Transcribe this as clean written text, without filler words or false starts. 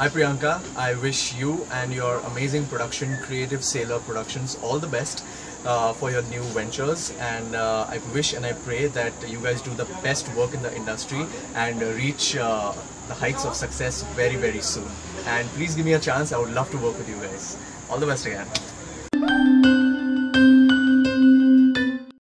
Hi Priyanka, I wish you and your amazing production, Creative Sailor Productions, all the best for your new ventures, and I wish and I pray that you guys do the best work in the industry and reach the heights of success very soon. And please give me a chance, I would love to work with you guys. All the best again.